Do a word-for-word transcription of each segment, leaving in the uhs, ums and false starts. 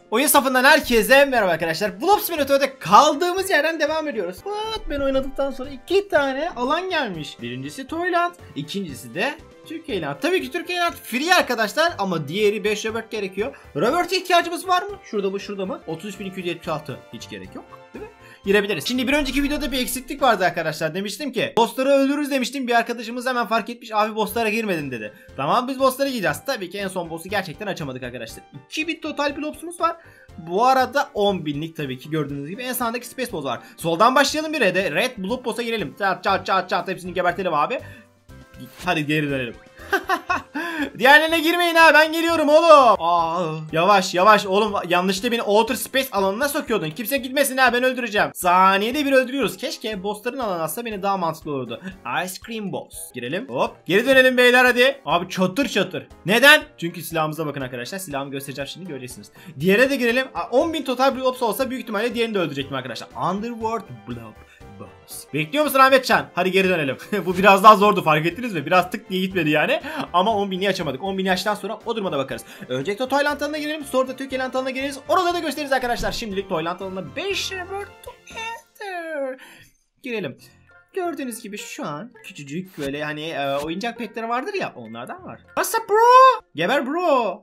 Oyun safından herkese merhaba arkadaşlar. Blops Simulator'da kaldığımız yerden devam ediyoruz. What? Ben oynadıktan sonra iki tane alan gelmiş. Birincisi Toyland, ikincisi de Türkiye'land. Tabii ki Türkiye'land free arkadaşlar ama diğeri beş Robert gerekiyor. Robert'e ihtiyacımız var mı? Şurada mı şurada mı? otuz üç bin iki yüz yetmiş altı hiç gerek yok değil mi? Girebiliriz. Şimdi bir önceki videoda bir eksiklik vardı arkadaşlar. Demiştim ki bossları öldürürüz demiştim. Bir arkadaşımız hemen fark etmiş. Abi bosslara girmedin dedi. Tamam biz bosslara gireceğiz. Tabii ki en son boss'u gerçekten açamadık arkadaşlar. iki bin total blopsumuz var. Bu arada on binlik tabii ki gördüğünüz gibi en sağdaki space boss var. Soldan başlayalım bir de red bloop boss'a girelim. Çat çat çat çat hepsini gebertelim abi. Hadi geri dönelim. Diğerlerine girmeyin ha, ben geliyorum oğlum. Aa, yavaş yavaş oğlum, yanlışlıkla beni outer space alanına sokuyordun. Kimse gitmesin ha, ben öldüreceğim. Saniyede bir öldürüyoruz. Keşke bossların alanı atsa beni daha mantıklı olurdu. Ice cream boss. Girelim. Hop. Geri dönelim beyler hadi. Abi çatır çatır. Neden? Çünkü silahımıza bakın arkadaşlar. Silahımı göstereceğim şimdi, göreceksiniz. Diğere de girelim. on bin total bir ops olsa büyük ihtimalle diğerini de öldürecektim arkadaşlar. Underworld Blob Boss. Bekliyor musun Ahmetcan? Hadi geri dönelim. Bu biraz daha zordu, fark ettiniz mi? Biraz tık diye gitmedi yani. Ama on bini açamadık. on bini açtıktan sonra o duruma da bakarız. Öncelikle Toyland alanına girelim. Sonra da Türkiye alanına gireriz. Orada da gösteririz arkadaşlar. Şimdilik Toyland alanına beş Robert together. Girelim. Gördüğünüz gibi şu an küçücük böyle hani e, oyuncak petleri vardır ya, onlardan var. What's up bro? Geber bro.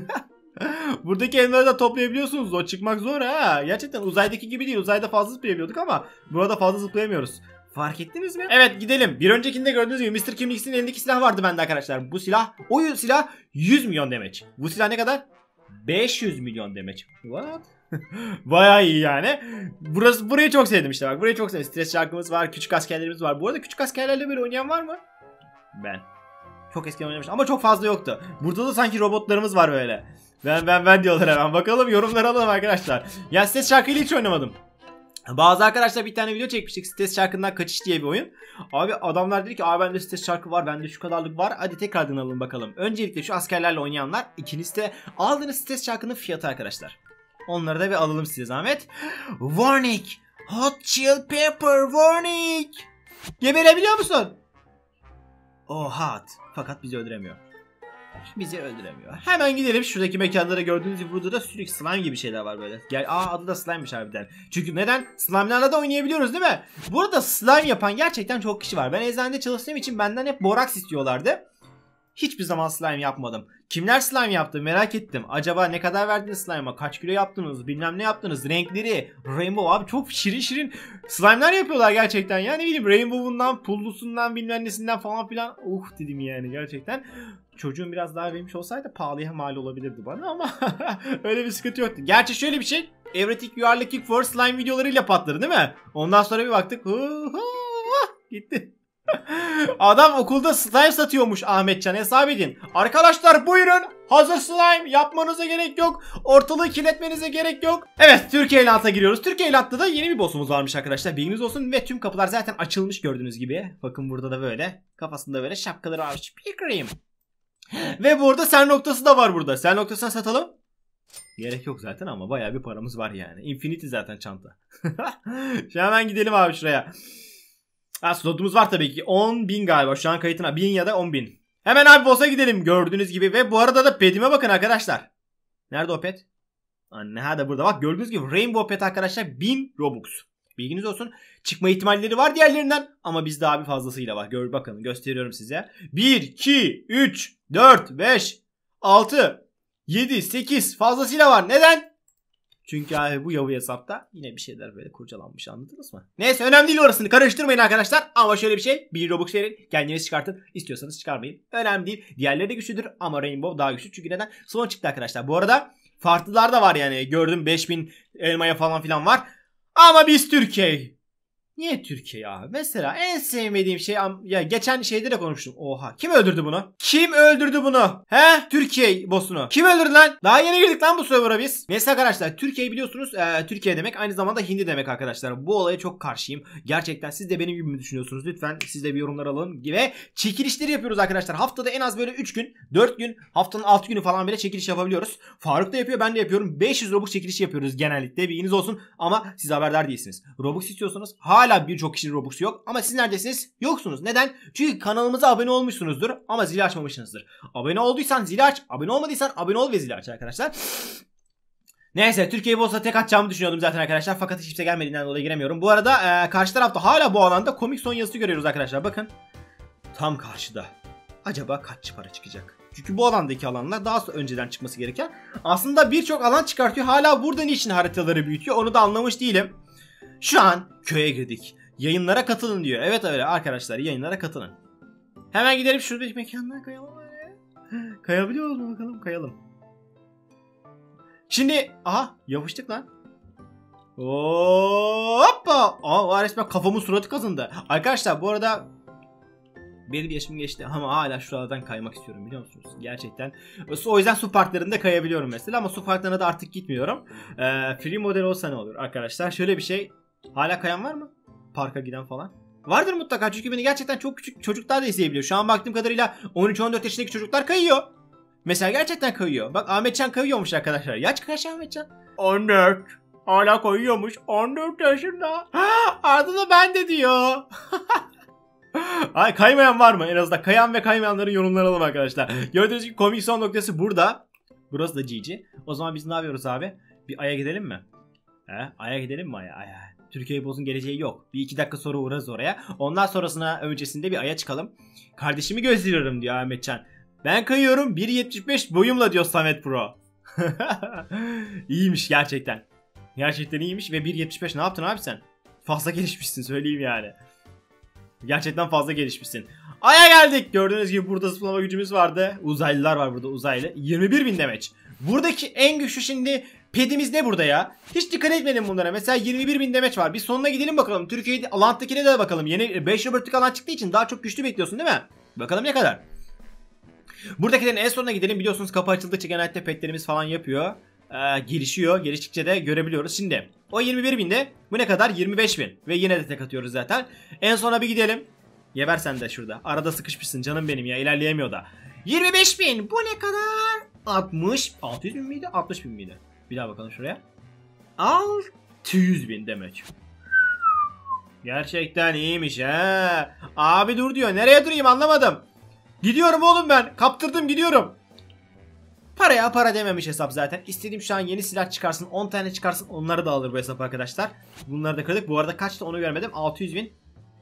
Buradaki elmaları da toplayabiliyorsunuz. O çıkmak zor ha. Gerçekten uzaydaki gibi değil. Uzayda fazla zıplayabiliyorduk ama burada fazla zıplayamıyoruz. Fark ettiniz mi? Evet gidelim. Bir öncekinde gördüğünüz gibi mister Kimliks'in elindeki silah vardı bende arkadaşlar. Bu silah, o silah yüz milyon damage. Bu silah ne kadar? beş yüz milyon damage. What? Bayağı iyi yani. Burası, burayı çok sevdim işte bak. Burayı çok sevdim. Stres şarkımız var. Küçük askerlerimiz var. Bu arada küçük askerlerle böyle oynayan var mı? Ben. Çok eskiden oynamıştım ama çok fazla yoktu. Burada da sanki robotlarımız var böyle. Ben ben ben diyorlar hemen. Bakalım yorumları alalım arkadaşlar. Ya stres şarkıyla hiç oynamadım. Bazı arkadaşlar bir tane video çekmiştik. Stres şarkından kaçış diye bir oyun. Abi adamlar dedi ki abi bende stres şarkı var. Bende şu kadarlık var. Hadi tekrardan alalım bakalım. Öncelikle şu askerlerle oynayanlar. İkincisi de aldığınız stres şarkının fiyatı arkadaşlar. Onları da bir alalım size zahmet. Warning. Hot chill pepper warning. Geberebiliyor musun? Oh hot. Fakat bizi öldüremiyor. Bizi öldüremiyor. Hemen gidelim şuradaki mekanlara, gördüğünüz gibi burada da sürekli slime gibi şeyler var böyle. Gel, aa adı da slime'miş harbiden. Çünkü neden? Slime'larla da oynayabiliyoruz değil mi? Burada slime yapan gerçekten çok kişi var. Ben eczanede çalıştığım için benden hep boraks istiyorlardı. Hiçbir zaman slime yapmadım. Kimler slime yaptı merak ettim. Acaba ne kadar verdiniz slime'a? Kaç kilo yaptınız? Bilmem ne yaptınız? Renkleri, rainbow abi çok şirin şirin slime'lar yapıyorlar gerçekten. Yani ne bileyim, rainbow'undan, pullusundan, bilmem nesinden falan filan. Uh dedim yani gerçekten. Çocuğum biraz daha vermiş olsaydı pahalıya mal olabilirdi bana ama öyle bir sıkıntı yoktu. Gerçi şöyle bir şey, Everything You Are Looking For slime videolarıyla patladı değil mi? Ondan sonra bir baktık. Gitti. Adam okulda slime satıyormuş Ahmetcan, hesap edin. Arkadaşlar buyurun, hazır slime, yapmanıza gerek yok. Ortalığı kirletmenize gerek yok. Evet, Türkiye Land'a giriyoruz. Türkiye Land'da da yeni bir boss'umuz varmış arkadaşlar, bilginiz olsun. Ve tüm kapılar zaten açılmış gördüğünüz gibi. Bakın burada da böyle kafasında böyle şapkaları var. Pickrim. Ve burada sell noktası da var burada. Sell noktasına satalım. Gerek yok zaten ama bayağı bir paramız var yani. Infinity zaten çanta. Şimdi hemen gidelim abi şuraya. Ha, slotumuz var tabii ki. on bin galiba şu an kayıtına. bin ya da on bin. Hemen abi boss'a gidelim gördüğünüz gibi. Ve bu arada da petime bakın arkadaşlar. Nerede o pet? Anne ha da burada. Bak gördüğünüz gibi Rainbow pet arkadaşlar bin Robux. Bilginiz olsun. Çıkma ihtimalleri var diğerlerinden. Ama bizde abi fazlasıyla var. Gör, bakın gösteriyorum size. bir, iki, üç, dört, beş, altı, yedi, sekiz fazlasıyla var. Neden? Çünkü abi bu yavu hesapta yine bir şeyler böyle kurcalanmış, anladınız mı? Neyse önemli değil, orasını karıştırmayın arkadaşlar. Ama şöyle bir şey, bir Robux verin, kendiniz çıkartın. İstiyorsanız çıkarmayın. Önemli değil. Diğerleri de güçlüdür ama Rainbow daha güçlü. Çünkü neden? Son çıktı arkadaşlar. Bu arada farklılar da var yani. Gördüm beş bin elmaya falan filan var. Ama biz Türkiye. Niye Türkiye ya? Mesela en sevmediğim şey, ya geçen şeyde de konuştum. Oha. Kim öldürdü bunu? Kim öldürdü bunu? He? Türkiye boss'unu. Kim öldürdü lan? Daha yeni girdik lan bu server'a biz. Mesela arkadaşlar Türkiye biliyorsunuz, e, Türkiye demek aynı zamanda Hindi demek arkadaşlar. Bu olaya çok karşıyım. Gerçekten siz de benim gibi mi düşünüyorsunuz? Lütfen siz de bir yorumlar alın. Ve çekilişleri yapıyoruz arkadaşlar. Haftada en az böyle üç gün, dört gün, haftanın altı günü falan bile çekiliş yapabiliyoruz. Faruk da yapıyor, ben de yapıyorum. beş yüz Robux çekilişi yapıyoruz genellikle. Bilginiz olsun ama siz haberdar değilsiniz. Robux istiyorsanız hala Hala birçok kişinin Robux'u yok ama siz neredesiniz? Yoksunuz. Neden? Çünkü kanalımıza abone olmuşsunuzdur ama zili açmamışsınızdır. Abone olduysan zili aç, abone olmadıysan abone ol ve zili aç arkadaşlar. Neyse Türkiye'yi Boss'a tek atacağımı düşünüyordum zaten arkadaşlar. Fakat hiç kimse gelmediğinden dolayı giremiyorum. Bu arada e, karşı tarafta hala bu alanda komik son yazısı görüyoruz arkadaşlar. Bakın. Tam karşıda. Acaba kaç para çıkacak? Çünkü bu alandaki alanlar daha önceden çıkması gereken. Aslında birçok alan çıkartıyor. Hala burada niçin haritaları büyütüyor onu da anlamış değilim. Şu an köye girdik. Yayınlara katılın diyor. Evet öyle arkadaşlar, yayınlara katılın. Hemen gidelim şuradaki mekanlara kayalım. Kayabiliyor mu bakalım? Kayalım. Şimdi aha yapıştık lan. Hoppa. Aa resmen kafamın suratı kazındı. Arkadaşlar bu arada benim yaşım geçti ama hala şuralardan kaymak istiyorum biliyor musunuz? Gerçekten. O yüzden su parklarında kayabiliyorum mesela ama su parklarına da artık gitmiyorum. Ee, free model olsa ne olur arkadaşlar? Şöyle bir şey. Hala kayan var mı? Parka giden falan. Vardır mutlaka çünkü beni gerçekten çok küçük çocuklar da izleyebiliyor. Şu an baktığım kadarıyla on üç on dört yaşındaki çocuklar kayıyor. Mesela gerçekten kayıyor. Bak Ahmetcan kayıyormuş arkadaşlar. Yaş kaç Ahmetcan? on dört. Hala kayıyormuş. on dört yaşında. Arada da ben de diyor. Ay kaymayan var mı? En azından kayan ve kaymayanların yorumlarını alalım arkadaşlar. Gördüğünüz gibi komik son noktası burada. Burası da G G. O zaman biz ne yapıyoruz abi? Bir Ay'a gidelim mi? He? Ay'a gidelim mi Ay'a? Ay'a. Türkiye Boss'un geleceği yok. Bir iki dakika sonra uğrarız oraya. Ondan sonrasına öncesinde bir Ay'a çıkalım. Kardeşimi gözlüyorum diyor Ahmetcan. Ben kayıyorum bir yetmiş beş boyumla diyor Samet Pro. İyiymiş gerçekten. Gerçekten iyiymiş ve bir yetmiş beş ne yaptın abi sen? Fazla gelişmişsin söyleyeyim yani. Gerçekten fazla gelişmişsin. Ay'a geldik. Gördüğünüz gibi burada zıplama gücümüz vardı. Uzaylılar var burada uzaylı. yirmi bir bin demeç. Buradaki en güçlü şimdi pedimiz ne burada ya? Hiç dikkat etmedim bunlara. Mesela yirmi bir bin demeç var. Bir sonuna gidelim bakalım. Türkiye'de alantakine de bakalım. Yeni beş robotik alan çıktığı için daha çok güçlü bekliyorsun değil mi? Bakalım ne kadar. Buradakilerin en sonuna gidelim. Biliyorsunuz kapı açıldıkça genellikle petlerimiz falan yapıyor. Ee, gelişiyor. Geliştikçe de görebiliyoruz. Şimdi o yirmi bir binde bu ne kadar? yirmi beş bin. Ve yine de tek atıyoruz zaten. En sona bir gidelim. Geber sen de şurada. Arada sıkışmışsın canım benim ya. İlerleyemiyor da. yirmi beş bin. Bu ne kadar? altmış. altı yüz bin miydi? altmış bin miydi? Bir daha bakalım şuraya. altı yüz bin demek. Gerçekten iyiymiş he. Abi dur diyor. Nereye durayım anlamadım. Gidiyorum oğlum ben. Kaptırdım gidiyorum. Paraya para dememiş hesap zaten. İstediğim şu an yeni silah çıkarsın. on tane çıkarsın. Onları da alır bu hesap arkadaşlar. Bunları da kırdık. Bu arada kaçtı onu görmedim. altı yüz bin.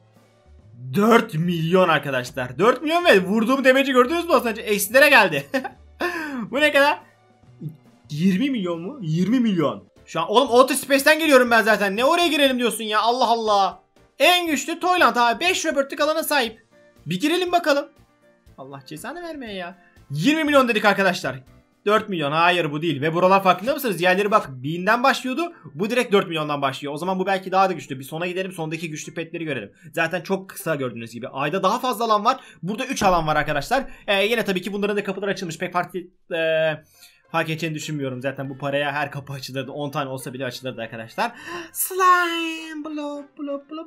dört milyon arkadaşlar. dört milyon ve vurduğum demeci gördünüz mü az önce? Eksilere geldi. Bu ne kadar? yirmi milyon mu? yirmi milyon. Şu an oğlum Outer Space'ten geliyorum ben zaten. Ne oraya girelim diyorsun ya? Allah Allah. En güçlü Toyland abi. beş robotik alana sahip. Bir girelim bakalım. Allah cezanı vermeye ya. yirmi milyon dedik arkadaşlar. dört milyon. Hayır bu değil. Ve buralar farkında mısınız? Yerleri bak binden başlıyordu. Bu direkt dört milyondan başlıyor. O zaman bu belki daha da güçlü. Bir sona gidelim. Sondaki güçlü petleri görelim. Zaten çok kısa gördüğünüz gibi. Ayda daha fazla alan var. Burada üç alan var arkadaşlar. Ee, yine tabii ki bunların da kapıları açılmış. Pek fark, ee, fark edeceğini düşünmüyorum. Zaten bu paraya her kapı açılırdı. on tane olsa bile açılırdı arkadaşlar. Slime. Blop blop blop.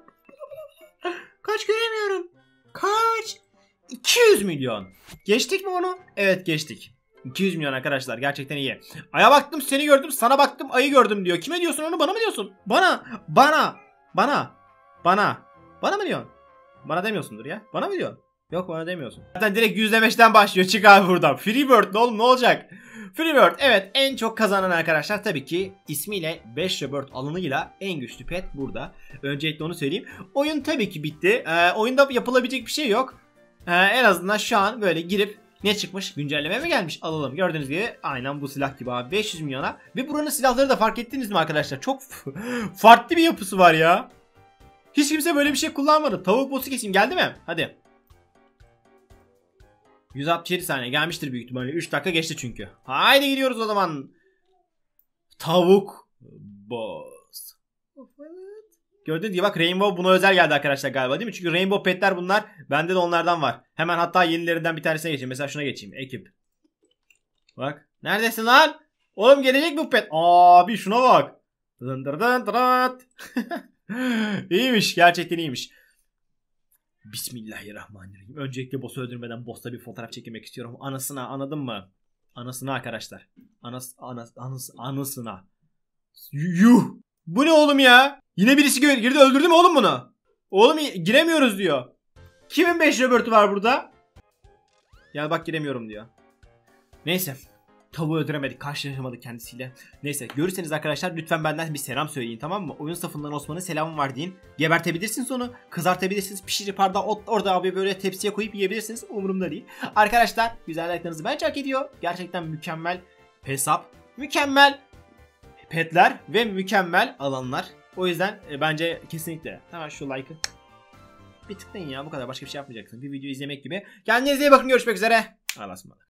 Kaç göremiyorum. Kaç? iki yüz milyon. Geçtik mi onu? Evet geçtik. iki yüz milyon arkadaşlar gerçekten iyi. Ay'a baktım seni gördüm sana baktım ayı gördüm diyor. Kime diyorsun onu bana mı diyorsun? Bana bana bana bana bana mı diyorsun? Bana demiyorsundur ya. Bana mı diyorsun? Yok bana demiyorsun. Zaten direkt yüzde beşten başlıyor. Çık abi buradan. Freebird ne oğlum ne olacak? Freebird evet en çok kazanan arkadaşlar tabii ki ismiyle beş Rebirth alanıyla en güçlü pet burada. Öncelikle onu söyleyeyim. Oyun tabii ki bitti. Ee, oyunda yapılabilecek bir şey yok. Ee, en azından şu an böyle girip ne çıkmış? Güncelleme mi gelmiş? Alalım. Gördüğünüz gibi aynen bu silah gibi abi. beş yüz milyona. Ve buranın silahları da fark ettiniz mi arkadaşlar? Çok farklı bir yapısı var ya. Hiç kimse böyle bir şey kullanmadı. Tavuk boss'u keseyim. Geldi mi? Hadi. yüz altmış yedi saniye gelmiştir büyük ihtimalle. üç dakika geçti çünkü. Haydi gidiyoruz o zaman. Tavuk boss. Gördüğünüz gibi bak Rainbow buna özel geldi arkadaşlar galiba değil mi? Çünkü Rainbow petler bunlar. Bende de onlardan var. Hemen hatta yenilerinden bir tanesine geçeyim. Mesela şuna geçeyim. Ekip. Bak. Neredesin lan? Oğlum gelecek mi bu pet? Abi şuna bak. Dın dın dın dın. İyiymiş. Gerçekten iyiymiş. Bismillahirrahmanirrahim. Öncelikle boss'u öldürmeden boss'ta bir fotoğraf çekmek istiyorum. Anasına anladın mı? Anasına arkadaşlar. Anas, anas, anas, anasına. Yuh. Bu ne oğlum ya? Yine birisi girdi öldürdü mü oğlum bunu? Oğlum giremiyoruz diyor. Kimin beş Robert'u var burada? Ya bak giremiyorum diyor. Neyse. tavuğu öldüremedik, karşılaşamadık kendisiyle. Neyse, görürseniz arkadaşlar lütfen benden bir selam söyleyin, tamam mı? Oyun safından Osman'ın selamı var deyin. Gebertebilirsiniz onu, kızartabilirsiniz, pişirip orada, orada abi böyle tepsiye koyup yiyebilirsiniz. Umurumda değil. Arkadaşlar güzel like'larınızı bence hak ediyor. Gerçekten mükemmel hesap, mükemmel petler ve mükemmel alanlar. O yüzden e, bence kesinlikle hemen şu like'ı bir tıklayın ya, bu kadar, başka bir şey yapmayacaksın. Bir video izlemek gibi. Kendinize iyi bakın, görüşmek üzere. Allah'a ısmarladık.